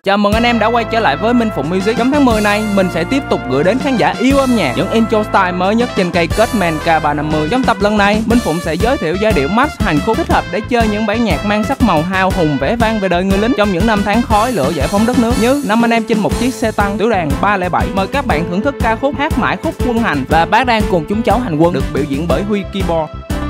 Chào mừng anh em đã quay trở lại với Minh Phụng Music. Trong tháng 10 này, mình sẽ tiếp tục gửi đến khán giả yêu âm nhạc những intro style mới nhất trên cây Cutman K350. Trong tập lần này, Minh Phụng sẽ giới thiệu giai điệu max hành khúc thích hợp để chơi những bản nhạc mang sắc màu hào hùng vẻ vang về đời người lính trong những năm tháng khói lửa giải phóng đất nước, như năm anh em trên một chiếc xe tăng, tiểu đoàn 307. Mời các bạn thưởng thức ca khúc Hát Mãi Khúc Quân Hành và Bác Đang Cùng Chúng Cháu Hành Quân được biểu diễn bởi Huy Keyboard.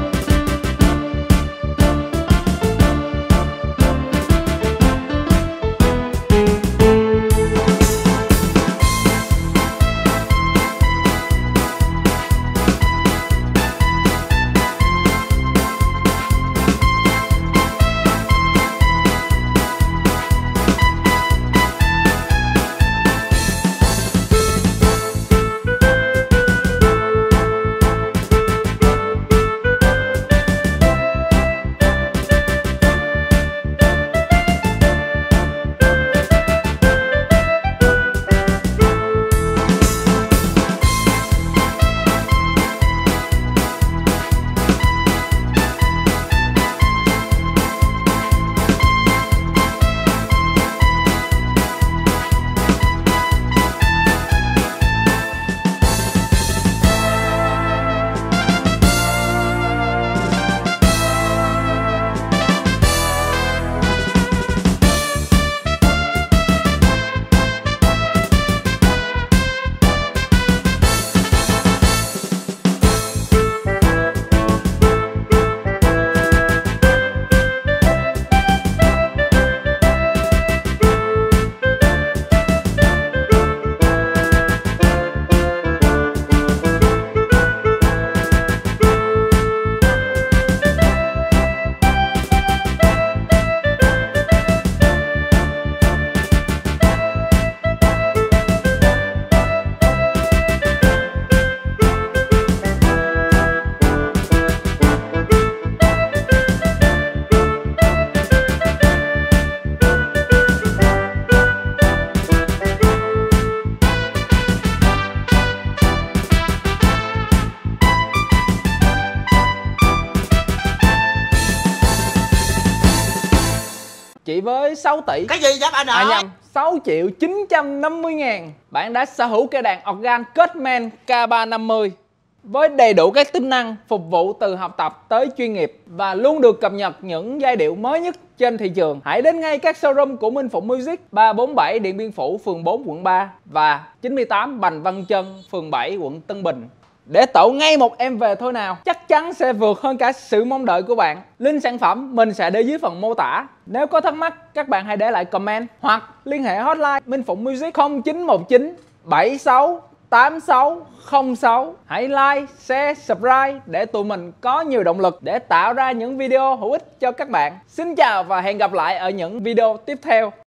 Chỉ với 6 tỷ. Cái gì vậy anh ơi? Nhầm, 6 triệu 950 ngàn, bạn đã sở hữu cây đàn organ Cutman K350 với đầy đủ các tính năng phục vụ từ học tập tới chuyên nghiệp và luôn được cập nhật những giai điệu mới nhất trên thị trường. Hãy đến ngay các showroom của Minh Phụng Music 347 Điện Biên Phủ, phường 4, quận 3 và 98 Bành Văn Chân, phường 7, quận Tân Bình để tậu ngay một em về thôi nào. Chắc chắn sẽ vượt hơn cả sự mong đợi của bạn. Link sản phẩm mình sẽ để dưới phần mô tả. Nếu có thắc mắc, các bạn hãy để lại comment hoặc liên hệ hotline Minh Phụng Music 0919 76 8606. Hãy like, share, subscribe để tụi mình có nhiều động lực để tạo ra những video hữu ích cho các bạn. Xin chào và hẹn gặp lại ở những video tiếp theo.